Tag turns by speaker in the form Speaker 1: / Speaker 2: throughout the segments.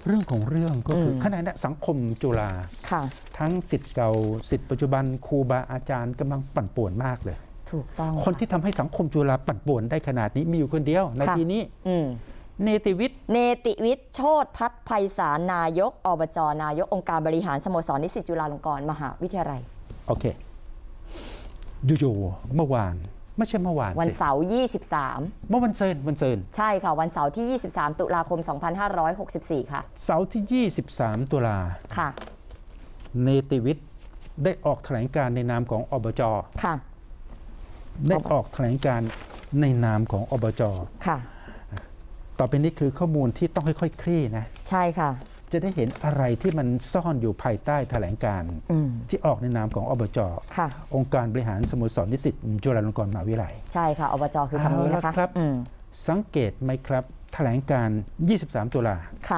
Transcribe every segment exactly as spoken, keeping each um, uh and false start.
Speaker 1: เรื่องของเรื่องก็คือขณะนี้สังคมจุฬาทั้งศิษย์เก่าศิษย์ปัจจุบันครูบาอาจารย์กำลังปั่นป่วนมากเลย
Speaker 2: ถูกต้อง
Speaker 1: คนที่ทำให้สังคมจุฬาปั่นป่วนได้ขนาดนี้มีอยู่คนเดียวในทีนี้เนติวิทย์
Speaker 2: เนติวิทย์โชติพัฒน์ไพศาลนายกอบจนายกองค์การบริหารสโมสรนิสิตจุฬาลงกรณ์มหาวิทยาลัย
Speaker 1: โอเคอยู่ๆเมื่อวานไม่ใช่เมื่อวาน
Speaker 2: วันเสาร์ยี่สิบสาม
Speaker 1: เมื่อวันเซินวันเซิน
Speaker 2: ใช่ค่ะวันเสาร์ที่ยี่สิบสามตุลาคมสองพันห้าร้อยหกสิบสี่ค่ะ
Speaker 1: เสาร์ที่ยี่สิบสามตุลา
Speaker 2: ค่ะ
Speaker 1: เนติวิทย์ได้ออกแถลงการในนามของอบจ
Speaker 2: ค่ะ
Speaker 1: ได้ออกแถลงการในนามของอบจ
Speaker 2: ค่ะ
Speaker 1: ต่อไปนี้คือข้อมูลที่ต้องค่อยๆคลี่นะ
Speaker 2: ใช่ค่ะ
Speaker 1: จะได้เห็นอะไรที่มันซ่อนอยู่ภายใต้แถลงการที่ออกในนามของอบจองค์การบริหารสโมสรนิสิตจุฬาลงกรณ์มหาวิทยาลัย
Speaker 2: ใช่ค่ะอบจคือคำนี้นะคะ
Speaker 1: ครับสังเกตไหมครับแถลงการยี่สิบสามตุลา
Speaker 2: ค่ะ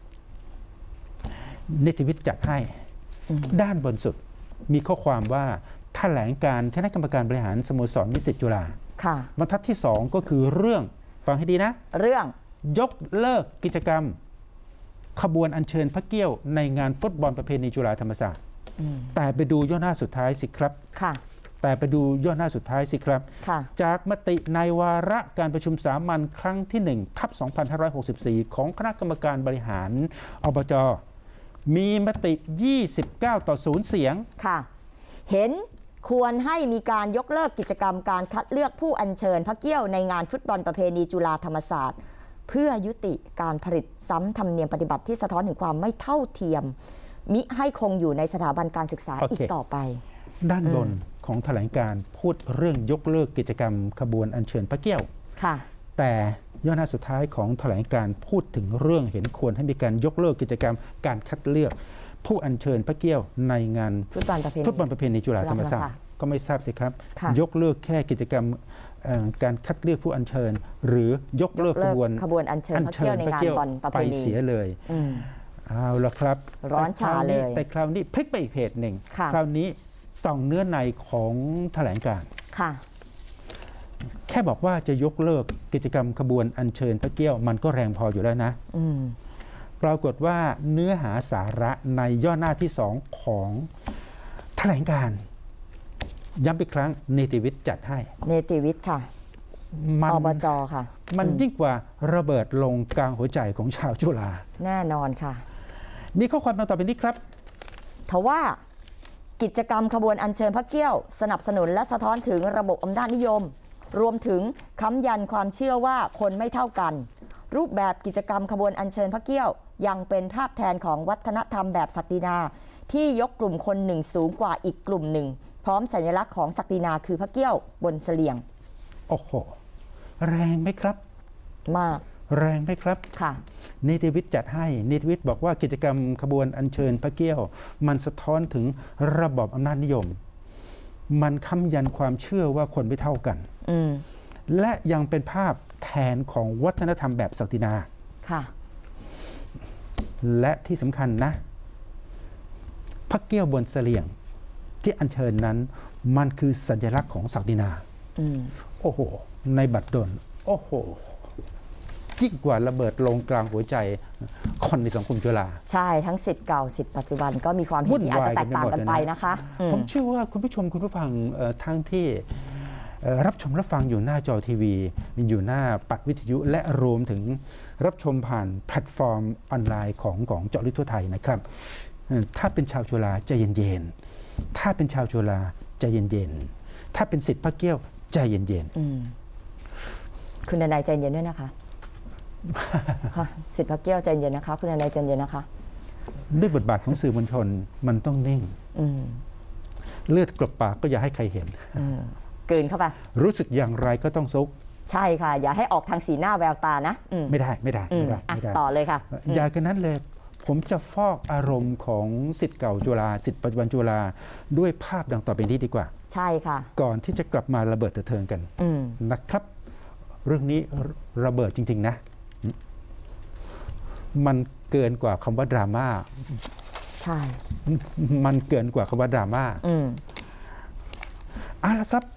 Speaker 1: นิติวิทย์จัดให้ด้านบนสุดมีข้อความว่าแถลงการคณะกรรมการบริหารสโมสรนิสิตจุฬา
Speaker 2: ค่ะ
Speaker 1: บรรทัดที่สองก็คือเรื่องฟังให้ดีนะ
Speaker 2: เรื่อง
Speaker 1: ยกเลิกกิจกรรมขบวนอัญเชิญพระเกี้ยวในงานฟุตบอลประเพณีจุฬาธรรมศาสตร์แต่ไปดูย่อหน้าสุดท้ายสิครับ
Speaker 2: ค่ะ
Speaker 1: แต่ไปดูย่อหน้าสุดท้ายสิครับจากมติในวาระการประชุมสามัญครั้งที่หนึ่งทับสองพันห้าร้อยหกสิบสี่ของคณะกรรมการบริหารอบจมีมติยี่สิบเก้าต่อศูนย์เสียง
Speaker 2: ค่ะเห็นควรให้มีการยกเลิกกิจกรรมการคัดเลือกผู้อัญเชิญพระเกี้ยวในงานฟุตบอลประเพณีจุฬาธรรมศาสตร์เพื่อยุติการผลิตซ้ำธรรมเนียมปฏิบัติที่สะท้อนถึงความไม่เท่าเทียมมิให้คงอยู่ในสถาบันการศึกษา
Speaker 1: okay.
Speaker 2: อีกต่อไป
Speaker 1: ด้านบนของแถลงการพูดเรื่องยกเลิกกิจกรรมขบวนอัญเชิญพระเกี้ยว
Speaker 2: ค่ะ
Speaker 1: แต่ย่อหน้าสุดท้ายของแถลงการพูดถึงเรื่องเห็นควรให้มีการยกเลิกกิจกรรมการคัดเลือกผู้อัญเชิญพระเกี้ยวในงาน
Speaker 2: ฟุตบอลประเพณี
Speaker 1: ฟุตบอลประเพณีจุฬาธรรมศาสตร์ก็ไม่ทราบสิครับยกเลิกแค่กิจกรรมการคัดเลือกผู้อัญเชิญหรือยกเลิกขบวน
Speaker 2: ขบวนอัญเชิญพระเกี้ยวในงานบอลประเพณี
Speaker 1: ไปเสียเลยเอาละครับ
Speaker 2: ร้อนฉาเลย
Speaker 1: แต่คราวนี้พลิกไปอีกเพจหนึ่งคราวนี้ส่องเนื้อในของแถลงการ
Speaker 2: ค่ะ
Speaker 1: แค่บอกว่าจะยกเลิกกิจกรรมขบวนอัญเชิญพระเกี้ยวมันก็แรงพออยู่แล้วนะปรากฏว่าเนื้อหาสาระในย่อหน้าที่สองของแถลงการย้ำอีกครั้งเนติวิทย์จัดให้
Speaker 2: เนติวิทย์ค่ะอบจค่ะ
Speaker 1: มันยิ่งกว่าระเบิดลงกลางหัวใจของชาวจุฬา
Speaker 2: แน่นอนค่ะ
Speaker 1: มีข้อความมาต่อไปนี้ครับ
Speaker 2: ทว่ากิจกรรมขบวนอัญเชิญพระเกี้ยวสนับสนุนและสะท้อนถึงระบบอำนาจนิยมรวมถึงค้ำยันความเชื่อว่าคนไม่เท่ากันรูปแบบกิจกรรมขบวนอัญเชิญพระเกี้ยวยังเป็นภาพแทนของวัฒนธรรมแบบศักดินาที่ยกกลุ่มคนหนึ่งสูงกว่าอีกกลุ่มหนึ่งพร้อมสัญลักษณ์ของศักดินาคือพระเกี้ยวบนเสลี่ยง
Speaker 1: โอ้โหแรงไหมครับ
Speaker 2: มาก
Speaker 1: แรงไหมครับ
Speaker 2: ค่ะ
Speaker 1: เนติวิทย์จัดให้เนติวิทย์บอกว่ากิจกรรมขบวนอัญเชิญพระเกี้ยวมันสะท้อนถึงระบอบอำนาจนิยมมันค้ำยันความเชื่อว่าคนไม่เท่ากันและยังเป็นภาพแทนของวัฒนธรรมแบบศักดินา
Speaker 2: ค่ะ
Speaker 1: และที่สำคัญนะพระเกี้ยวบนเสลี่ยงที่อัญเชิญนั้นมันคือสัญลักษณ์ของศักดินาโอ้โหในบัดดลโอ้โหยิ่งกว่าระเบิดลงกลางหัวใจคนในสังคมจุฬา
Speaker 2: ใช่ทั้งสิทธิ์เก่าสิทธิ์ปัจจุบันก็มีความเห็นที่อาจจะแตกต่างกันไปนะคะ
Speaker 1: ผมเชื่อว่าคุณผู้ชมคุณผู้ฟังทั้งที่รับชมรับฟังอยู่หน้าจอทีวีมีอยู่หน้าปัดวิทยุและรวมถึงรับชมผ่านแพลตฟอร์มออนไลน์ของของเจาะลึกทั่วไทยนะครับถ้าเป็นชาวจุฬาใจเย็นๆถ้าเป็นชาวจุฬาใจเย็นๆถ้าเป็นศิษย์พระเกี้ยวใจเย็น
Speaker 2: ๆคุณนายใจเย็นด้วยนะคะค่ะศิษย์พระเกี้ยวใจเย็นนะคะคุณนายใจเย็นนะคะ
Speaker 1: ด้วยบทบาทของสื่อมวลชนมันต้องนิ่งเลือดกลบปากก็อย่าให้ใครเห็น
Speaker 2: เกินเข้าไป
Speaker 1: รู้สึกอย่างไรก็ต้องซุก
Speaker 2: ใช่ค่ะอย่าให้ออกทางสีหน้าแววตานะ
Speaker 1: ไม่ได้ไม่ได้ไม่ได้ไม่ได้
Speaker 2: ต่อเลยค่ะ
Speaker 1: อย่ากันนั้นเลยผมจะฟอกอารมณ์ของศิษย์เก่าจุฬาศิษย์ปัจจุบันจุฬาด้วยภาพดังต่อไปนี้ดีกว่า
Speaker 2: ใช่ค่ะ
Speaker 1: ก่อนที่จะกลับมาระเบิดเถิดกันนะครับเรื่องนี้ระเบิดจริงๆนะมันเกินกว่าคำว่าดราม่า
Speaker 2: ใช่
Speaker 1: มันเกินกว่าคำว่าดราม่าอ่ะแล้วครับ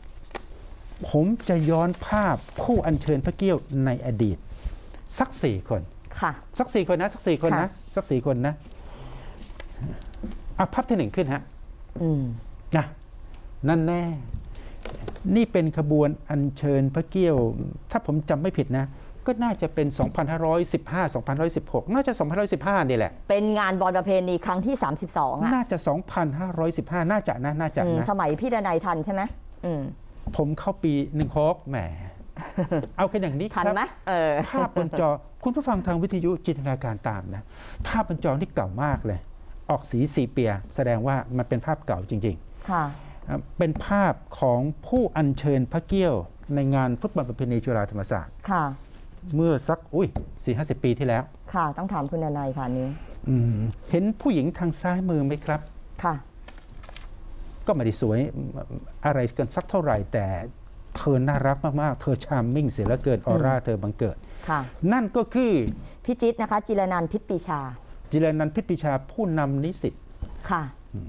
Speaker 1: ผมจะย้อนภาพผู้อัญเชิญพระเกี้ยวในอดีตสักสี่คน
Speaker 2: ค่ะ
Speaker 1: สักสี่คนนะสักสี่คนนะสักสี่คนนะอ่ะภาพที่หนึ่งขึ้นฮะ
Speaker 2: อืม
Speaker 1: นะนั่นแน่นี่เป็นขบวนอัญเชิญพระเกี้ยวถ้าผมจำไม่ผิดนะก็น่าจะเป็น สองพันห้าร้อยสิบห้า สองพันห้าร้อยสิบหก น่าจะ สองพันห้าร้อยสิบห้า นี่แหละ
Speaker 2: เป็นงานบอลประเพณีครั้งที่สามสิบสองอ่ะ
Speaker 1: น่าจะ สองพันห้าร้อยสิบห้า น่าจะนะน่าจะนะ
Speaker 2: สมัยพี่ดนัยทันใช่ไหมอืม
Speaker 1: ผมเข้าปีหนึ่งหกแหมเอากันอย่างนี้ครับ
Speaker 2: ทันไหมเออ
Speaker 1: ภาพบนจอคุณผู้ฟังทางวิทยุจินตนาการตามนะภาพบนจอนี่เก่ามากเลยออกสีสีเปียแสดงว่ามันเป็นภาพเก่าจริงๆ
Speaker 2: ค่ะ
Speaker 1: เป็นภาพของผู้อัญเชิญพระเกี้ยวในงานฟุตบอลประเพณีจุฬาธรรมศาสตร์
Speaker 2: ค่ะ
Speaker 1: เมื่อสักอุ้ยสี่ห้าสิบปีที่แล้ว
Speaker 2: ค่ะต้องถามคุณนายค่ะนี้
Speaker 1: เห็นผู้หญิงทางซ้ายมือไหมครับ
Speaker 2: ค่ะ
Speaker 1: ก็ไม่ได้สวยอะไรกันสักเท่าไหร่แต่เธอน่ารักมากๆเธอชาร์มมิ่งเสียเหลือเกินออร่าเธอบังเกิด
Speaker 2: ค่ะ
Speaker 1: นั่นก็คือ
Speaker 2: พี่จิ๊ดนะคะจิรนันท์พิษปีชา
Speaker 1: จิรนันท์พิษปีชาผู้นำนิสิต
Speaker 2: ค่ะ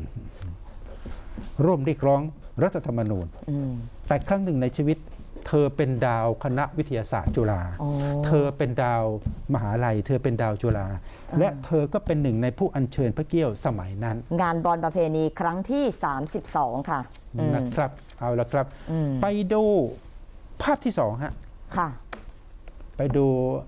Speaker 1: ร่วมเรียกร้องรัฐธรรมนูญแต่ครั้งหนึ่งในชีวิตเธอเป็นดาวคณะวิทยาศาสตร์จุฬาเธอเป็นดาวมหาลัยเธอเป็นดาวจุฬาและเธอก็เป็นหนึ่งในผู้อัญเชิญพระเกี้ยวสมัยนั้น
Speaker 2: งานบอลประเพณีครั้งที่สามสิบสองค่ะ
Speaker 1: นะครับเอาละครับไปดูภาพที่สองฮะ
Speaker 2: ค่ะ
Speaker 1: ไปดู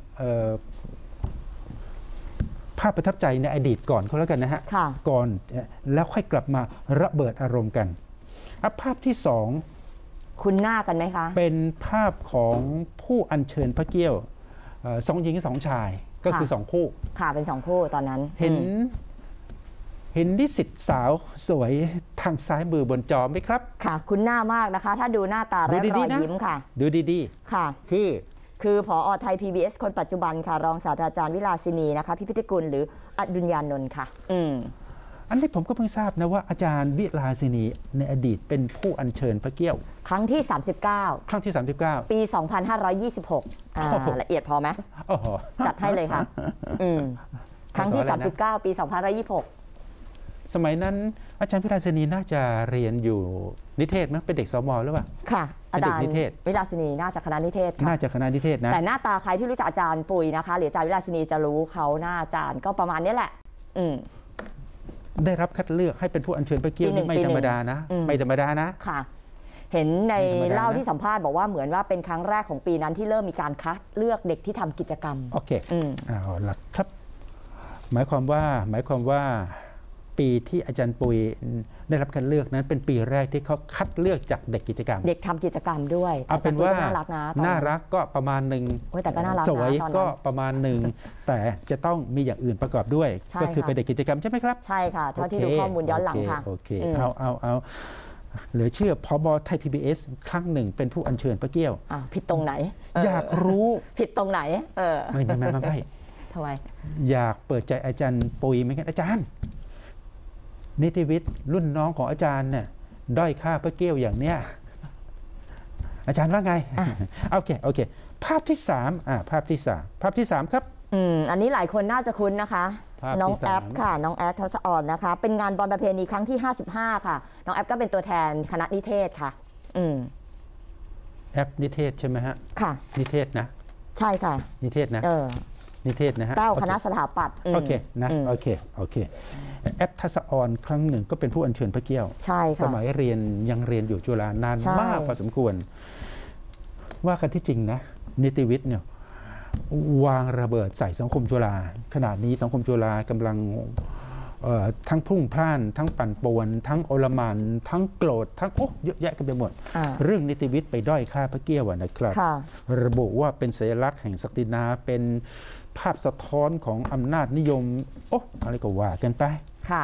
Speaker 1: ภาพประทับใจในอดีตก่อนเขาแล้วกันนะฮะก่อนแล้วค่อยกลับมาระเบิดอารมณ์กันภาพที่สอง
Speaker 2: คุณหน้ากันไหมคะ
Speaker 1: เป็นภาพของผู้อัญเชิญพระเกี้ยวสองหญิงสองชายก็คือสองคู่
Speaker 2: ค่ะเป็นสองคู่ตอนนั้น
Speaker 1: เห็นเห็นนิสิตสาวสวยทางซ้ายมือบนจอไหมครับ
Speaker 2: ค่ะคุณหน้ามากนะคะถ้าดูหน้าตาและรอยยิ้มค่ะ
Speaker 1: ดูดี
Speaker 2: ๆค่ะ
Speaker 1: คือ
Speaker 2: คือผอ.ไทย พี บี เอส คนปัจจุบันค่ะรองศาสตราจารย์วิลาสินีนะคะพิพิธกุลหรืออดุลยานนท์ค่ะอืม
Speaker 1: อันนี้ผมก็เพิ่งทราบนะว่าอาจารย์วิลาสินีในอดีตเป็นผู้อัญเชิญพระเกี้ยว
Speaker 2: ครั้งที่สามสิบเก้า
Speaker 1: ครั้งที่สามสิบเก้า
Speaker 2: ปีสองพันห้าร้อยยี่สิบหกอ่าละเอียดพอไหมจัดให้เลยค่ะอืมครั้งที่สามสิบเก้าปีสองพันห้าร้อยยี่สิบหก
Speaker 1: สมัยนั้นอาจารย์วิลาสินีน่าจะเรียนอยู่นิเทศมั้ยเป็นเด็กสม.หรือเปล่า
Speaker 2: ค่ะอาจารย์วิลาสินีน่าจะคณะนิเทศ
Speaker 1: น่าจะคณะนิเทศนะ
Speaker 2: แต่หน้าตาใครที่รู้จักอาจารย์ปุยนะคะหรืออาจารย์วิลาสินีจะรู้เขาหน้าอาจารย์ก็ประมาณนี้แหละอืม
Speaker 1: ได้รับคัดเลือกให้เป็นผู้อัญเชิญพระเกี้ยวนี่ไม่ธรรมดานะไม่ธรรมดานะ
Speaker 2: ค่ะเห็นในเล่าที่สัมภาษณ์บอกว่าเหมือนว่าเป็นครั้งแรกของปีนั้นที่เริ่มมีการคัดเลือกเด็กที่ทำกิจกรรม
Speaker 1: โอเคเอาล่ะครับหมายความว่าหมายความว่าปีที่อาจารย์ปุยได้รับการเลือกนั้นเป็นปีแรกที่เขาคัดเลือกจากเด็กกิจกรรม
Speaker 2: เด็กทำกิจกรรมด้วย
Speaker 1: เอาเป็นว่าน่ารักนะน่ารักก็ประมาณหนึ่ง
Speaker 2: แต่ก็น่ารัก
Speaker 1: สวยก็ประมาณหนึ่งแต่จะต้องมีอย่างอื่นประกอบด้วยก็คือเป็นเด็กกิจกรรมใช่ไหมครับ
Speaker 2: ใช่ค่ะเท่าที่ดูข้อมูลย้อนหลังค่ะ
Speaker 1: โอเคเอาเอาเอาเหลือเชื่อผบ.ไทย พี บี เอส ครั้งหนึ่งเป็นผู้อัญเชิญพระเกี้ยว
Speaker 2: ผิดตรงไหน
Speaker 1: อยากรู้
Speaker 2: ผิดตรงไหนเออ
Speaker 1: ไม่ไม่ไม่ไม่
Speaker 2: ทำไม
Speaker 1: อยากเปิดใจอาจารย์ปุยไหมครับอาจารย์นิติวิทย์รุ่นน้องของอาจารย์เนี่ยด้อยค่าพระเกี้ยวอย่างเนี้ยอาจารย์ว่าไงโอเคโอเคภาพที่สามอ่าภาพที่สามภาพที่สามครับ
Speaker 2: อืมอันนี้หลายคนน่าจะคุ้นนะคะน้องแอปค่ะน้องแอปทัศออนนะคะเป็นงานบอลประเพณีครั้งที่ห้าสิบห้าค่ะน้องแอปก็เป็นตัวแทนคณะนิเทศค่ะอืม
Speaker 1: แอปนิเทศใช่ไหมฮะ
Speaker 2: ค่ะ
Speaker 1: นิเทศนะ
Speaker 2: ใช่ค่ะ
Speaker 1: นิเทศนะ
Speaker 2: เออ
Speaker 1: นิเทศนะฮะ
Speaker 2: เก้าคณะสถาปัตย์
Speaker 1: โอเคนะโอเคโอเคแอปทัศออนครั้งหนึ่งก็เป็นผู้อัญเชิญพระเกี้ยว
Speaker 2: ใช่ค่ะ
Speaker 1: สมัยเรียนยังเรียนอยู่จุฬานานมากพอสมควรว่ากันที่จริงนะนิติวิทย์เนี่ยวางระเบิดใส่สังคมจุฬาขณะนี้สังคมจุฬากำลังทั้งพรุ่งพล่านทั้งปั่นป่วนทั้งโอลหม่านทั้งโกรธทั้งโอ้เยอะแยะกันไปหมดเรื่องนิติวิทย์ไปด้อยค่าพระเกี้ยวนะครับระบุว่าเป็นสัญลักษณ์แห่งศักดินาเป็นภาพสะท้อนของอำนาจนิยมโอ้อะไรก็ว่ากันไป
Speaker 2: ค่ะ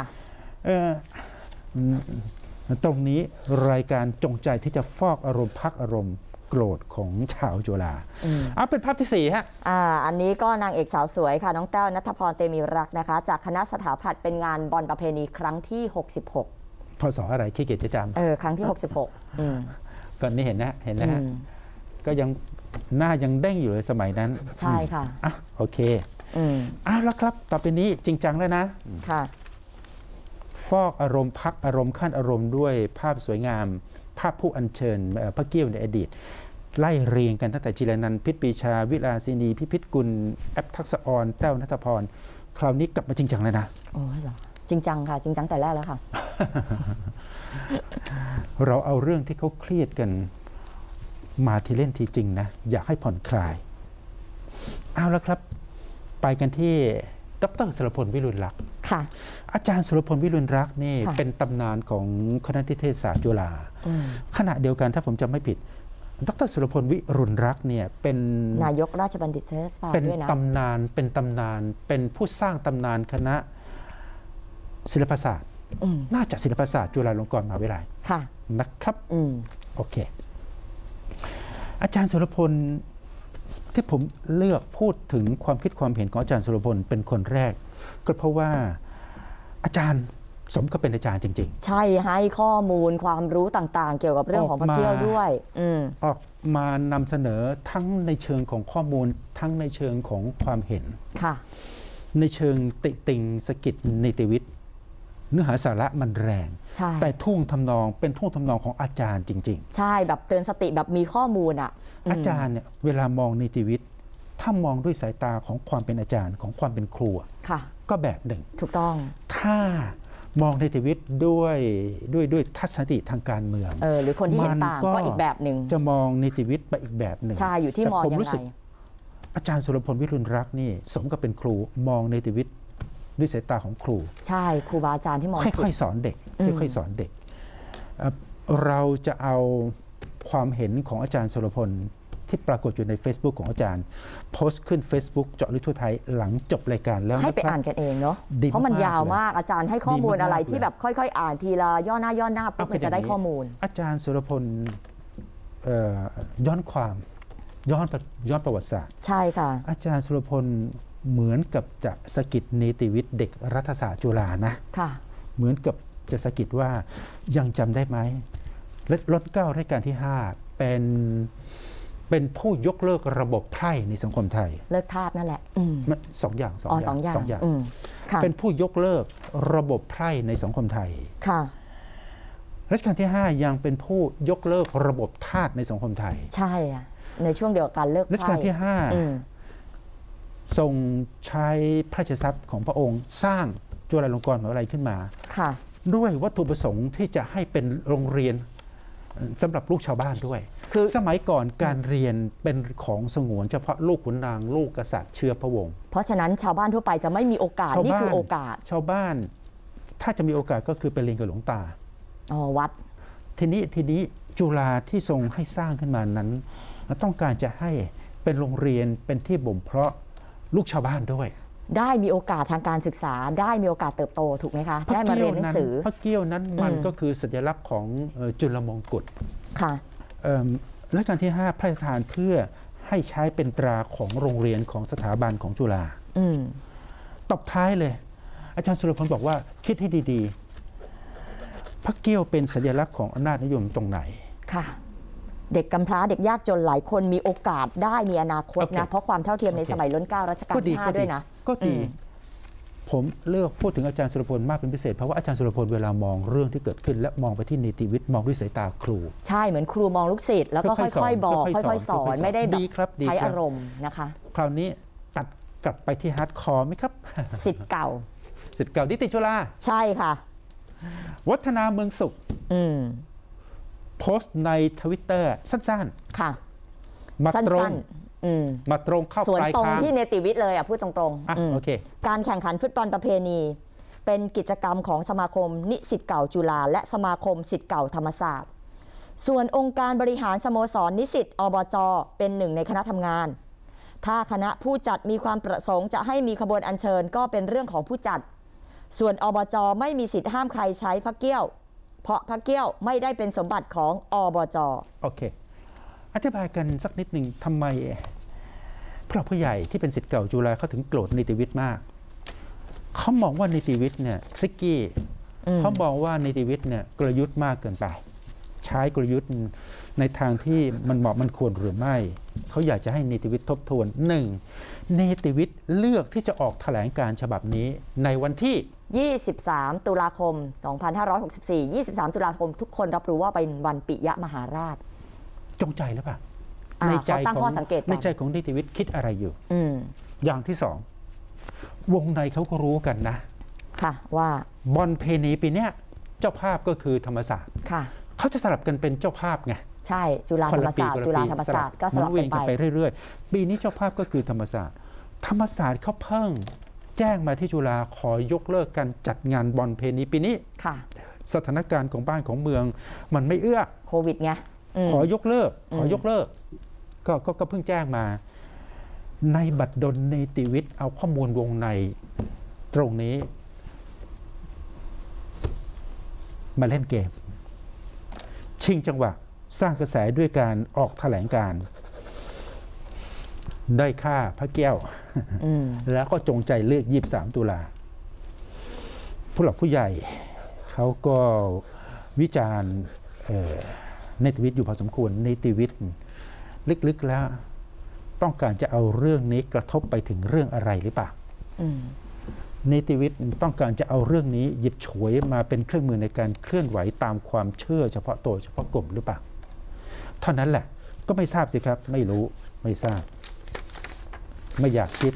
Speaker 1: ตรงนี้รายการจงใจที่จะฟอกอารมณ์พักอารมณ์โกรธของชาวจุฬาเอาเป็นภาพที่สี่ฮะ
Speaker 2: อ่าอันนี้ก็นางเอกสาวสวยค่ะน้องแต้วณัฐพรเตมีรักนะคะจากคณะสถาปัตย์เป็นงานบอลประเพณีครั้งที่หกสิบหก
Speaker 1: พศอะไรขี้เกียจจะจำ
Speaker 2: เออครั้งที่หกสิบหกอืม
Speaker 1: ก่อนนี้เห็นนะเห็นนะฮะก็ยังหน้ายังเด้งอยู่เลยสมัยนั้น
Speaker 2: ใช่ค่ะ
Speaker 1: อ่ะโอเคอืมอ้าวแล้วครับต่อไปนี้จริงจังแล้วนะ
Speaker 2: ค่ะ
Speaker 1: ฟอกอารมณ์พักอารมณ์ขั้นอารมณ์ด้วยภาพสวยงามภาพผู้อัญเชิญพระเกี้ยวในอดีตไล่เรียงกันตั้งแต่จิรนันท์พิษปรีชาวิลาสินีพิพิธกุลแอปทักษะออนแต้วณัฐพรคราวนี้กลับมาจริงจังเลยนะ
Speaker 2: โอ้ยเหรอจริงจังค่ะจริงจังแต่แรกแล้วค่ะ
Speaker 1: เราเอาเรื่องที่เขาเครียดกันมาทีเล่นทีจริงนะอยากให้ผ่อนคลายเอาละครับไปกันที่ดร.สุรพลวิรุณรักษ์
Speaker 2: ค่ะ
Speaker 1: อาจารย์สุรพลวิรุณรักษ์นี่เป็นตำนานของคณะนิเทศศาสตร์จุฬาขณะเดียวกันถ้าผมจำไม่ผิดดร.สุรพลวิรุณรักษ์เนี่ยเป็น
Speaker 2: นายกราชบัณฑิตยสภาด้วยนะ
Speaker 1: เป็นตำนานเป็นตำนานเป็นผู้สร้างตำนานคณะศิลปศาสตร์น่าจะศิลปศาสตร์จุฬาลงกรณ์มหาวิทยาลัยนะครับโอเคอาจารย์สุรพลที่ผมเลือกพูดถึงความคิดความเห็นของอาจารย์สุรพลเป็นคนแรกก็เพราะว่าอาจารย์สมก็เป็นอาจารย์จริง
Speaker 2: ๆใช่ให้ข้อมูลความรู้ต่างๆเกี่ยวกับเรื่องของพระเกี้ยวด้วย
Speaker 1: ออกมานำเสนอทั้งในเชิงของข้อมูลทั้งในเชิงของความเห็น
Speaker 2: ค่ะ
Speaker 1: ในเชิงติติงสกิดนิติวิทย์เนื้อหาสาระมันแรงแต่ท่วงทำนองเป็นท่วงทำนองของอาจารย์จริง
Speaker 2: ๆใช่แบบเตือนสติแบบมีข้อมูลอ่ะ
Speaker 1: อาจารย์เนี่ยเวลามองนิติวิทย์ถ้ามองด้วยสายตาของความเป็นอาจารย์ของความเป็นครูก็แบบหนึ่ง
Speaker 2: ถูกต้อง
Speaker 1: ถ้ามองนิติวิทย์ด้วยด้วยด้วยทัศนคติทางการเมือง
Speaker 2: เออหรือคนที่เห็นต่างก็อีกแบบหนึ่ง
Speaker 1: จะมองนิติวิทย์ไปอีกแบบหนึ่ง
Speaker 2: ใช่อยู่ที่มองยังไง
Speaker 1: อาจารย์สุรพลวิรุณรักษ์นี่สมกับเป็นครูมองนิติวิทย์ด้วยสายตาของครู
Speaker 2: ใช่ครูบาอาจารย์ที่มอง
Speaker 1: ค่อยๆสอนเด็กค่อยๆสอนเด็กเราจะเอาความเห็นของอาจารย์สุรพลที่ปรากฏอยู่ใน Facebook ของอาจารย์โพสต์ขึ้น Facebook เจาะลึกทั่วไทยหลังจบรายการแล้ว
Speaker 2: ให้ไปอ่านกันเองเนาะเพราะมันยาวมากอาจารย์ให้ข้อมูลอะไรที่แบบค่อยๆอ่านทีละย่อหน้าย่อหน้าปุ๊บมันจะได้ข้อมูล
Speaker 1: อาจารย์สุรพลย้อนความย้อนย้อนประวัติศาสตร์
Speaker 2: ใช่ค่ะ
Speaker 1: อาจารย์สุรพลเหมือนกับจะสะกิดนิติวิทย์เด็กรัฐศาสตร์จุฬานะ
Speaker 2: ค่ะ
Speaker 1: เหมือนกับจะสะกิดว่ายังจำได้ไหมรัชกาลรัชกาลที่ห้าเป็นเป็นผู้ยกเลิกระบบไพร่ในสังคมไทย
Speaker 2: เลิกทาสนั่นแหละ
Speaker 1: มันสองอย่าง
Speaker 2: สองอย่าง
Speaker 1: สองอย่างเป็นผู้ยกเลิกระบบไพร่ในสังคมไทย
Speaker 2: ค่ะ
Speaker 1: รัชกาลที่ห้ายังเป็นผู้ยกเลิกระบบทาสในสังคมไทย
Speaker 2: ใช่อะในช่วงเดียวกันเลิกไพร่
Speaker 1: รัชกาลที่ห้าทรงใช้พระราชทรัพย์ของพระองค์สร้างจุฬาลงกรณ์มหาวิทยาลัยขึ้นมา
Speaker 2: ค่ะ
Speaker 1: ด้วยวัตถุประสงค์ที่จะให้เป็นโรงเรียนสำหรับลูกชาวบ้านด้วย
Speaker 2: คือ
Speaker 1: สมัยก่อนการเรียนเป็นของสงวนเฉพาะลูกขุนนางลูกกษัตริย์เชื้อพระวงศ์
Speaker 2: เพราะฉะนั้นชาวบ้านทั่วไปจะไม่มีโอกาสนี่คือโอกาส
Speaker 1: ชาวบ้านถ้าจะมีโอกาสก็คือไปเรียนกับหลวงตา
Speaker 2: อ๋อวัด
Speaker 1: ทีนี้ทีนี้จุฬาที่ทรงให้สร้างขึ้นมานั้นต้องการจะให้เป็นโรงเรียนเป็นที่บ่มเพาะลูกชาวบ้านด้วย
Speaker 2: ได้มีโอกาสทางการศึกษาได้มีโอกาสเติบโตถูกไหมคะได้มาเรียนหนังสือ
Speaker 1: พระเกี้ยวนั้นมันก็คือสัญลักษณ์ของจุลมงกุฎ
Speaker 2: ค่ะ
Speaker 1: รัชกาลที่ห้าพระราชทานเพื่อให้ใช้เป็นตราของโรงเรียนของสถาบันของจุฬาตบท้ายเลยอาจารย์สุรพลบอกว่าคิดให้ดีๆพระเกี้ยวเป็นสัญลักษณ์ของอำนาจนิยมตรงไหน
Speaker 2: ค่ะเด็กกำพร้าเด็กยากจนหลายคนมีโอกาสได้มีอนาคตนะเพราะความเท่าเทียมในสมัยล้นเกล้ารัชกาลที่ห้าด้วยนะ
Speaker 1: ก็ดีผมเลือกพูดถึงอาจารย์สุรพลมากเป็นพิเศษเพราะว่าอาจารย์สุรพลเวลามองเรื่องที่เกิดขึ้นและมองไปที่นิติวิทย์มองด้วยสายตาครู
Speaker 2: ใช่เหมือนครูมองลูกศิษย์แล้วก็ค่อยๆบอกค่อยๆสอนไม่ได้แบบใช้อารมณ์นะคะ
Speaker 1: คราวนี้ตัดกลับไปที่ฮาร์ดคอร์ไหมครับ
Speaker 2: ศิษย์เก่า
Speaker 1: ศิษย์เก่านิติจุฬา
Speaker 2: ใช่ค่ะ
Speaker 1: วัฒนาเมืองสุขโพสต์ในทวิตเตอร์สั้น
Speaker 2: ๆค่ะ
Speaker 1: มาตรงมาตรงเข้า
Speaker 2: ปลายทางส่วนตรงที่เนติวิทย์เลยอ่ะพูดตรง
Speaker 1: ๆโอเค
Speaker 2: การแข่งขันฟุตบอลประเพณีเป็นกิจกรรมของสมาคมนิสิตเก่าจุฬาและสมาคมศิษย์เก่าธรรมศาสตร์ส่วนองค์การบริหารสโมสรนิสิตอบจ.เป็นหนึ่งในคณะทำงานถ้าคณะผู้จัดมีความประสงค์จะให้มีขบวนอัญเชิญก็เป็นเรื่องของผู้จัดส่วนอบจ.ไม่มีสิทธิ์ห้ามใครใช้พระเกี้ยวเพราะพระเกี้ยวไม่ได้เป็นสมบัติของอบจ.
Speaker 1: โอเคอธิบายกันสักนิดหนึ่งทำไมพระผู้ใหญ่ที่เป็นศิษย์เก่าจุฬาเขาถึงโกรธนิติวิทย์มากเขามองว่านิติวิทย์เนี่ยทริกกี้เขามองว่านิติวิทย์เนี่ยกลยุทธ์มากเกินไปใช้กลยุทธ์ในทางที่มันเหมาะมันควรหรือไม่เขาอยากจะให้นิติวิทย์ทบทวนหนึ่งนิติวิทย์เลือกที่จะออกแถลงการฉบับนี้ในวันที่
Speaker 2: ยี่สิบสามตุลาคมสองพันห้าร้อยหกสิบสี่ ยี่สิบสามตุลาคมทุกคนรับรู้ว่าเป็นวันปิยมหาราช
Speaker 1: จงใจหรือเปล่าในใจ
Speaker 2: ตั้ง
Speaker 1: ของ
Speaker 2: ข้อสังเกต
Speaker 1: ในใจของนิติวิทย์คิดอะไรอยู่
Speaker 2: อืม
Speaker 1: อย่างที่สองวงในเขาก็รู้กันนะ
Speaker 2: ค่ะว่า
Speaker 1: บอลเพณีปีเนี้ยเจ้าภาพก็คือธรรมศาสตร์
Speaker 2: ค่ะ
Speaker 1: เขาจะสลับกันเป็นเจ้าภาพไง
Speaker 2: ใช่จุฬาธรรมศาสตร์จุฬาธรรมศาสตร์ก็สลับ
Speaker 1: เวียน
Speaker 2: กั
Speaker 1: กัน น
Speaker 2: ไป
Speaker 1: ไปเรื่อยๆ ปีนี้เจ้าภาพก็คือธรรมศาสตร์ ธรรมศาสตร์เขาเพิ่งแจ้งมาที่จุฬาขอยกเลิกการจัดงานบอลเพณีปีนี้
Speaker 2: ค่ะ
Speaker 1: สถานการณ์ของบ้านของเมืองมันไม่เอื้อ
Speaker 2: โควิดไงม
Speaker 1: ขอยกเลิก
Speaker 2: อืม
Speaker 1: ขอยกเลิกก็ก็ก็เพิ่งแจ้งมา ในบัตรดลนิติวิทย์เอาข้อมูลวงในตรงนี้ มาเล่นเกม ชิงจังหวะสร้างกระแสด้วยการออกแถลงการณ์ได้ค่าพระแก้ว
Speaker 2: อืม
Speaker 1: แล้วก็จงใจเลือกยี่สิบสามตุลาผู้หลักผู้ใหญ่เขาก็วิจารณ์เอ่อนิติวิทย์อยู่พอสมควรนิติวิทย์ลึกๆแล้ว ต้องการจะเอาเรื่องนี้กระทบไปถึงเรื่องอะไรหรือเปล่า
Speaker 2: อืม
Speaker 1: นิติวิทย์ต้องการจะเอาเรื่องนี้หยิบฉวยมาเป็นเครื่องมือในการเคลื่อนไหวตามความเชื่อเฉพาะตัวเฉพาะกลุ่มหรือเปล่าเท่านั้นแหละก็ไม่ทราบสิครับไม่รู้ไม่ทราบ ไม่อยากคิด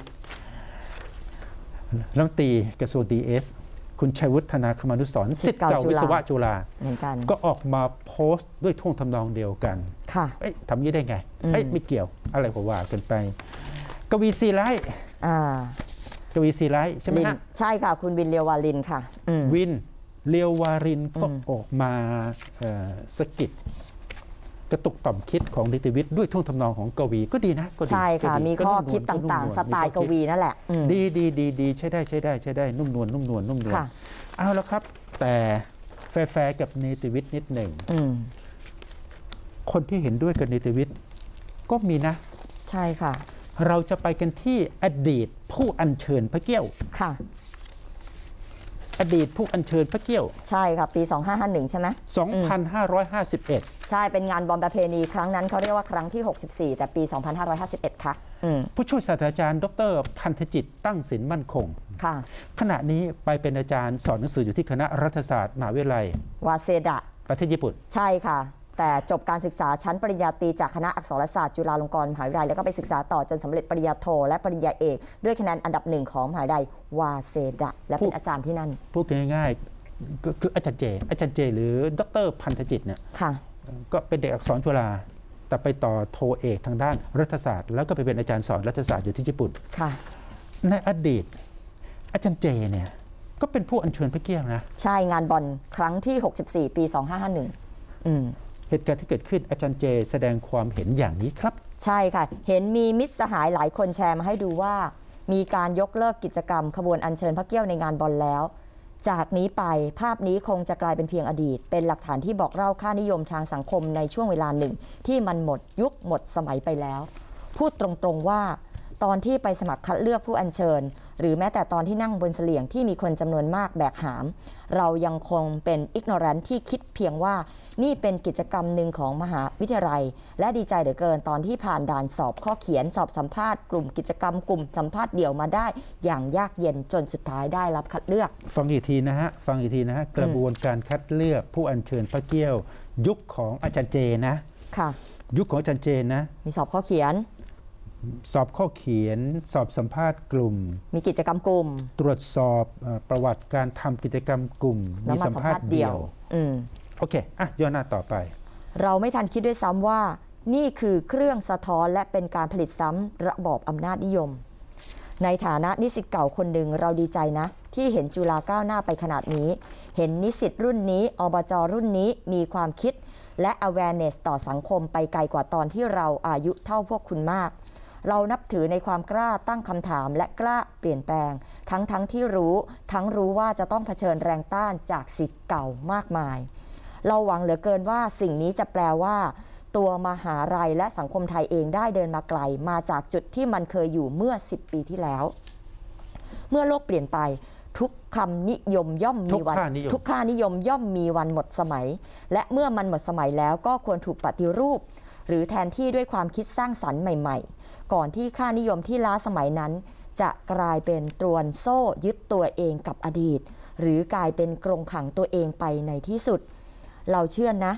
Speaker 1: รัฐมนตรีกระทรวงดีเอสคุณชัยวุฒนาคมานุสรณ์ศิษย์เก่าวิศวะจุฬา
Speaker 2: เหมือนกัน
Speaker 1: ก็ออกมาโพสต์ด้วยท่วงทำนองเดียวกัน
Speaker 2: ค่ะ
Speaker 1: เอ้ยทำยี่ได้ไง
Speaker 2: อืม
Speaker 1: เอ้ยไม่เกี่ยวอะไรก็ว่ากันไป กวีซีไลท์
Speaker 2: อ่า
Speaker 1: กวีซีไลท์ใช่ไหม
Speaker 2: ลิน
Speaker 1: ฮะ
Speaker 2: ใช่ค่ะ คุณวินเลียววาลินค่ะ อืม
Speaker 1: วินเลียววารินก็
Speaker 2: อืม
Speaker 1: ออกมาเอ่อสะกิดกระตุกต่อมคิดของนิติวิทย์ด้วยท่วงทำนองของกวีก็ดีนะก็ดี
Speaker 2: ใช่ค่ะ
Speaker 1: ก็ดี
Speaker 2: มี
Speaker 1: ก็
Speaker 2: ข้อ
Speaker 1: นุ่นวล
Speaker 2: คิด
Speaker 1: ก็นุ่ม
Speaker 2: ต่าง
Speaker 1: นวล
Speaker 2: ๆ สไตล์
Speaker 1: มี
Speaker 2: ก
Speaker 1: ข้อคิด
Speaker 2: วีนั่นแหละอืม
Speaker 1: ดีดีดีดีใช้ได้ใช้ได้ใช้ได้นุ่มนวลนุ่มนวลนุ่มนวล
Speaker 2: ค่ะ
Speaker 1: เอาละครับ แต่แฟร์ๆกับนิติวิทย์นิดหนึ่ง
Speaker 2: อืม
Speaker 1: คนที่เห็นด้วยกับนิติวิทย์ก็มีนะ
Speaker 2: ใช่ค่ะ
Speaker 1: เราจะไปกันที่อดีตผู้อัญเชิญพระเกี้ยว
Speaker 2: ค่ะ
Speaker 1: อดีตผู้อัญเชิญพระเกี้ยว
Speaker 2: ใช่ค่ะ ปี สองห้าห้าหนึ่ง ใช่ไหม
Speaker 1: สองพันห้าร้อยห้าสิบเอ็ด
Speaker 2: ใช่ เป็นงานบอลประเพณีครั้งนั้นเขาเรียกว่าครั้งที่ หกสิบสี่ แต่ปี สองพันห้าร้อยห้าสิบเอ็ด ค่ะ อืม
Speaker 1: ผู้ช่วยศาสตราจารย์ดรพันธจิตตั้งสินมั่นคง
Speaker 2: ค่ะ
Speaker 1: ขณะนี้ไปเป็นอาจารย์สอนหนังสืออยู่ที่คณะรัฐศาสตร์มหาวิทยาลัยว
Speaker 2: าเซดะ
Speaker 1: ประเทศญี่ปุ่น
Speaker 2: ใช่ค่ะ แต่จบการศึกษาชั้นปริญญาตรีจากคณะอักษรศาสตร์จุฬาลงกรณ์มหาวิทยาลัยแล้วก็ไปศึกษาต่อจนสำเร็จปริญญาโทและปริญญาเอกด้วยคะแนนอันดับหนึ่งของมหาวิทยาลัยวาเซดะและเป็นอาจารย์ที่นั่น
Speaker 1: พูดง่ายๆก็คืออาจารย์เจ อาจารย์เจ หรือดรพันธจิตเนี่ย
Speaker 2: ค่ะ
Speaker 1: ก็เป็นเด็กอักษรจุฬาแต่ไปต่อโทเอกทางด้านรัฐศาสตร์ แล้วก็ไปเป็นอาจารย์สอนรัฐศาสตร์อยู่ที่ญี่ปุ่น
Speaker 2: ค่ะ
Speaker 1: ในอดีต อาจารย์เจเนี่ยก็เป็นผู้อัญเชิญพระเกี้ยวนะ
Speaker 2: ใช่งานบอลครั้งที่ หกสิบสี่ ปี สองห้าห้าหนึ่ง อืม
Speaker 1: เหตุการณ์ที่เกิดขึ้นอาจารย์เจแสดงความเห็นอย่างนี้ครับ
Speaker 2: ใช่ค่ะ เห็นมีมิตรสหายหลายคนแชร์มาให้ดูว่า มีการยกเลิกกิจกรรมขบวนอัญเชิญพระเกี้ยวในงานบอลแล้ว จากนี้ไปภาพนี้คงจะกลายเป็นเพียงอดีต เป็นหลักฐานที่บอกเล่าค่านิยมทางสังคมในช่วงเวลาหนึ่ง ที่มันหมดยุคหมดสมัยไปแล้ว พูดตรงๆว่า ตอนที่ไปสมัครคัดเลือกผู้อัญเชิญ หรือแม้แต่ตอนที่นั่งบนเสลี่ยงที่มีคนจำนวนมากแบกหาม เรายังคงเป็นอิกโนแรนท์ที่คิดเพียงว่านี่เป็นกิจกรรมหนึ่งของมหาวิทยาลัย และดีใจเหลือเกินตอนที่ผ่านด่านสอบข้อเขียนสอบสัมภาษณ์กลุ่มกิจกรรมกลุ่มสัมภาษณ์เดี่ยวมาได้ อย่างยากเย็นจนสุดท้ายได้รับคัดเลือก
Speaker 1: ฟังอีกทีนะฮะ ฟังอีกทีนะฮะ กระบวนการคัดเลือกผู้อัญเชิญพระเกี้ยว ยุคของอาจารย์เจนะ
Speaker 2: ค่ะ
Speaker 1: ยุคของอาจารย์เจนะ
Speaker 2: มีสอบข้อเขียน
Speaker 1: สอบข้อเขียน สอบสัมภาษณ์กลุ่ม
Speaker 2: มีกิจกรรมกลุ่ม
Speaker 1: ตรวจสอบเอ่อประวัติการทำกิจกรรมกลุ่ม
Speaker 2: แล้วมาสัมภาษณ์เดี่ยว อืม
Speaker 1: โอเค อ่ะย้อนหน้าต่อไป
Speaker 2: เราไม่ทันคิดด้วยซ้ำว่า นี่คือเครื่องสะท้อนและเป็นการผลิตซ้ำระบอบอำนาจนิยม ในฐานะนิสิตเก่าคนหนึ่งเราดีใจนะ ที่เห็นจุฬาก้าวหน้าไปขนาดนี้ เห็นนิสิตรุ่นนี้อบจรุ่นนี้มีความคิดและ awareness ต่อสังคมไปไกลกว่าตอนที่เราอายุเท่าพวกคุณมาก เรานับถือในความกล้าตั้งคำถามและกล้าเปลี่ยนแปลง ทั้งทั้งที่รู้ทั้งรู้ว่าจะต้องเผชิญแรงต้านจากศิษย์เก่ามากมาย เราหวังเหลือเกินว่าสิ่งนี้จะแปลว่า ตัวมหาลัยและสังคมไทยเองได้เดินมาไกลมาจากจุดที่มันเคยอยู่เมื่อสิบปีที่แล้ว เมื่อโลกเปลี่ยนไปทุกคำนิยมย่อมมีวัน
Speaker 1: ทุกค่านิยม
Speaker 2: ทุกค่านิยมย่อมมีวันหมดสมัย และเมื่อมันหมดสมัยแล้วก็ควรถูกปฏิรูป หรือแทนที่ด้วยความคิดสร้างสรรค์ใหม่ๆ ก่อนที่ค่านิยมที่ล้าสมัยนั้น จะกลายเป็นตรวนโซ่ยึดตัวเองกับอดีต หรือกลายเป็นกรงขังตัวเองไปในที่สุด เราเชื่อนะ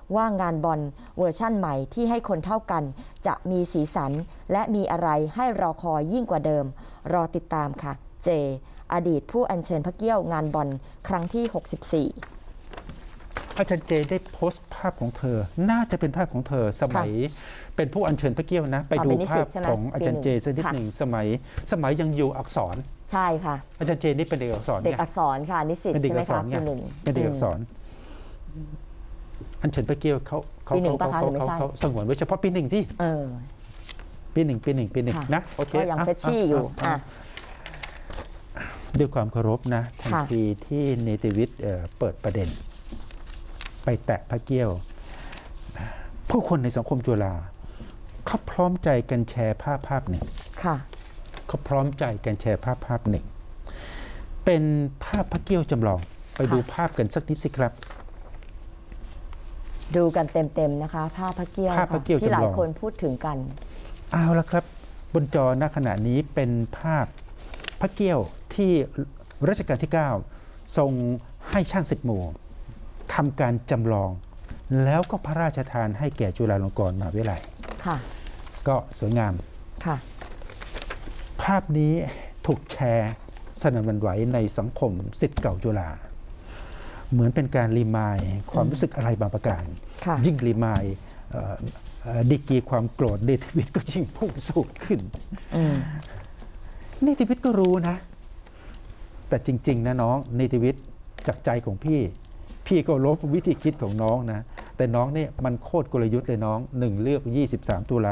Speaker 2: ว่างานบอลเวอร์ชั่นใหม่ที่ให้คนเท่ากันจะมีสีสันและมีอะไรให้รอคอยยิ่งกว่าเดิมรอติดตามค่ะเจอดีตผู้อัญเชิญพระเกี้ยวงานบอลครั้งที่หกสิบสี่
Speaker 1: อาจารย์เจได้โพสต์ภาพของเธอน่าจะเป็นภาพของเธอสมัยเป็นผู้อัญเชิญพระเกี้ยวนะไปดูภาพของอาจารย์เจสักนิดหนึ่งสมัยสมัยยังอยู่อักษร
Speaker 2: ใช่ค่ะ
Speaker 1: อาจารย์เจนี่เป็นเด็กอักษร
Speaker 2: เด็กอักษรค่ะนิสิตใช่ไหมคะปีหนึ่ง
Speaker 1: เป็นเด็กอักษรอัญเชิญพระเกี้ยวเขาเขาเขาเขาเขาสงวนไว้เฉพาะปีหนึ่งสิปีหนึ่งปีหนึ่งปีหนึ่งนะโอเค
Speaker 2: ก็ยังเฟชชี่อยู่อ่ะ
Speaker 1: ด้วยความเคารพนะทันทีที่เนติวิทย์เปิดประเด็นไปแตะพระเกี้ยวผู้คนในสังคมจุฬาเขาพร้อมใจกันแชร์ภาพภาพหนึ่งเขาพร้อมใจกันแชร์ภาพภาพหนึ่งเป็นภาพพระเกี้ยวจำลองไปดูภาพกันสักนิดสิครับ
Speaker 2: ดูกันเต็มๆนะคะภาพพระเกี้ยวที่หลายคนพูดถึงกัน
Speaker 1: เอาละครับบนจอณขณะนี้เป็นภาพพระเกี้ยวที่รัชกาลที่เก้าทรงให้ช่างสิบหมู่ทำการจำลองแล้วก็พระราชทานให้แก่จุฬาลงกรณ์มหาวิทยาลัยก็สวยงามภาพนี้ถูกแชร์สนั่นหวั่นไหวในสังคมศิษย์เก่าจุฬาเหมือนเป็นการรีมายความรู้สึกอะไรบางประการยิ่งรีมายดีกรีความโกรธเนติวิทย์ก็ยิ่งพุ่งสูงขึ้นเนติวิทย์ก็รู้นะแต่จริงๆนะน้องเนติวิทย์จากใจของพี่พี่ก็ลบวิธีคิดของน้องนะแต่น้องเนี่ยมันโคตรกลยุทธ์เลยน้องหนึ่งเลือกยี่สิบสามตุลา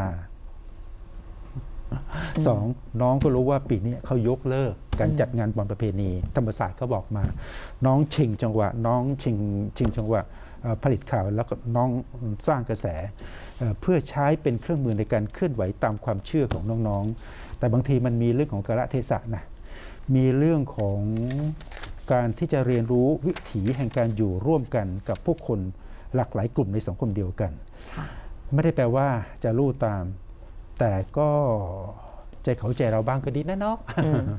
Speaker 1: สองน้องก็รู้ว่าปีนี้เขายกเลิกการจัดงานบอลประเพณีธรรมศาสตร์เขาบอกมาน้องชิงจังหวะน้องชิงชิงจังหวะผลิตข่าวแล้วก็น้องสร้างกระแสเพื่อใช้เป็นเครื่องมือในการเคลื่อนไหวตามความเชื่อของน้องๆแต่บางทีมันมีเรื่องของกาลเทศะนะมีเรื่องของการที่จะเรียนรู้วิถีแห่งการอยู่ร่วมกันกับผู้คนหลากหลายกลุ่มในสังคมเดียวกันไม่ได้แปลว่าจะลู่ตามแต่ก็ใจเขาใจเราบ้างก็ดีนะเนาะ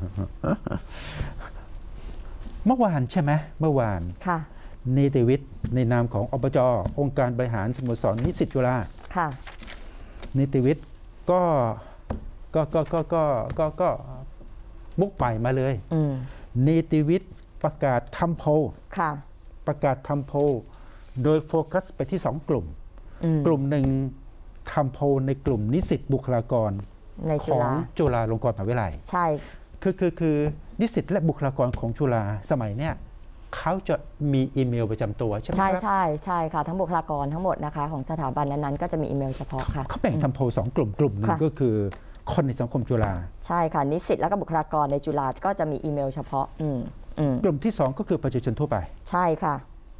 Speaker 1: เมื่อวานใช่ไหมเมื่อวานเนติวิทย์ในนามของอบจ.องค์การบริหารสโมสรนิสิตจุฬาเนติวิทย์ก็ก็ก็ก็ก็ก็ก็บุกไปมาเลยเนติวิทย์ประกาศทำโพลประกาศทำโพลโดยโฟกัสไปที่สองกลุ่มกลุ่มหนึ่งทำโพลในกลุ่มนิสิตบุคลากรของจุฬาลงกรณ์มหาวิทยาลัย
Speaker 2: ใช่
Speaker 1: คือคือคือนิสิตและบุคลากรของจุฬาสมัยเนี้ยเขาจะมีอีเมลประจำตัวใช่ไหม
Speaker 2: ครับใช่ใช่ใช่ค่ะทั้งบุคลากรทั้งหมดนะคะของสถาบันนั้นๆก็จะมีอีเมลเฉพาะค่ะ
Speaker 1: เขาแบ่งทำโพลสองกลุ่มกลุ่มหนึ่งก็คือคนในสังคมจุฬา
Speaker 2: ใช่ค่ะนิสิตแล้วก็บุคลากรในจุฬาก็จะมีอีเมลเฉพาะ
Speaker 1: กลุ่มที่สองก็คือประชาชนทั่วไป
Speaker 2: ใช่ค่ะ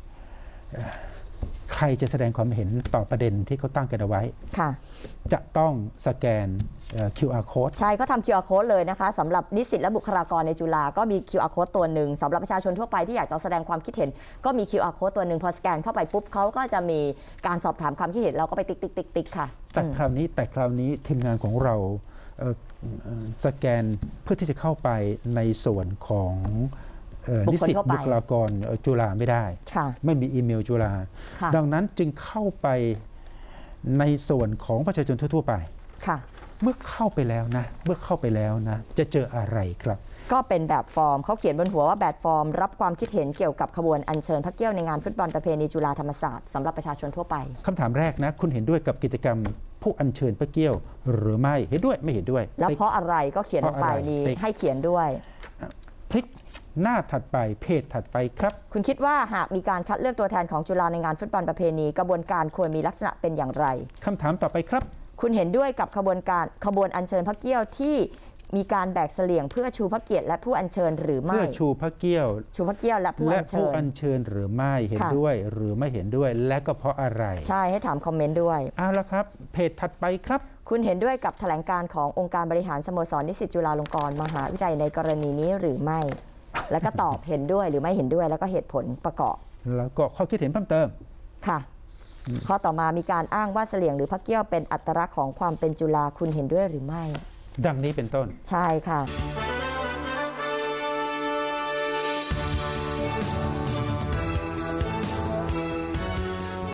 Speaker 1: ใครจะแสดงความเห็นต่อประเด็นที่เขาตั้งกันเอาไว้
Speaker 2: ค่ะ
Speaker 1: จะต้องสแกน คิว อาร์ code
Speaker 2: ใช่เขาทำ คิว อาร์ code เลยนะคะสำหรับนิสิตและบุคลากรในจุฬาก็มี คิว อาร์ code ตัวหนึ่งสำหรับประชาชนทั่วไปที่อยากจะแสดงความคิดเห็นก็มี คิว อาร์ code ตัวหนึ่งพอสแกนเข้าไปปุ๊บเขาก็จะมีการสอบถามความคิดเห็นเราก็ไปติ๊กติ๊กติ๊กติ๊กค่ะ
Speaker 1: แต่คราวนี้แต่คราวนี้ทีมงานของเราสแกนเพื่อที่จะเข้าไปในส่วนของนิสิตบุคลากรจุฬาไม่ได้ไม่มีอีเมลจุฬาดังนั้นจึงเข้าไปในส่วนของประชาชนทั่วๆไปเมื่อเข้าไปแล้วนะเมื่อเข้าไปแล้วนะจะเจออะไรครับ
Speaker 2: ก็เป็นแบบฟอร์มเขาเขียนบนหัวว่าแบบฟอร์มรับความคิดเห็นเกี่ยวกับขบวนอัญเชิญพระเกี้ยวในงานฟุตบอลประเพณีจุฬาธรรมศาสตร์สำหรับประชาชนทั่วไป
Speaker 1: คำถามแรกนะคุณเห็นด้วยกับกิจกรรมผู้อัญเชิญพระเกี้ยวหรือไม่เห็นด้วยไม่เห็นด้วย
Speaker 2: แล้วเพราะอะไรก็เขียนลงไปนี้ให้เขียนด้วย
Speaker 1: พลิกหน้าถัดไปเพจถัดไปครับ
Speaker 2: คุณคิดว่าหากมีการคัดเลือกตัวแทนของจุฬาในงานฟุตบอลประเพณีกระบวนการควรมีลักษณะเป็นอย่างไร
Speaker 1: คำถามต่อไปครับ
Speaker 2: คุณเห็นด้วยกับขบวนการขบวนอัญเชิญพระเกี้ยวที่มีการแบกเสลี่ยงเพื่อชูพระเกียรติและผู้อัญเชิญหรือไม่
Speaker 1: เพื่อชูพระเกี้ยว
Speaker 2: ชูพระเกี้ยวและผู้อัญเชิญ
Speaker 1: และผู้อัญเชิญหรือไม่เห็นด้วยหรือไม่เห็นด้วยและก็เพราะอะไร
Speaker 2: ใช่ให้ถามคอมเมนต์ด้วย
Speaker 1: เอาละครับเพจถัดไปครับ
Speaker 2: คุณเห็นด้วยกับแถลงการขององค์การบริหารสโมสรนิสิตจุฬาลงกรณ์มหาวิทยาลัยในกรณีนี้หรือไม่แล้วก็ตอบเห็นด้วยหรือไม่เห็นด้วยแล้วก็เหตุผลประกอบ
Speaker 1: แล้วก็ข้อคิดเห็นเพิ่มเติม
Speaker 2: ค่ะข้อต่อมามีการอ้างว่าเสลี่ยงหรือพระเกี้ยวเป็นอัตลักษณ์ของความเป็นจุฬาคุณเห็นด้วยหรือไม่
Speaker 1: ดังนี้เป็นต้น
Speaker 2: ใช่ค่ะ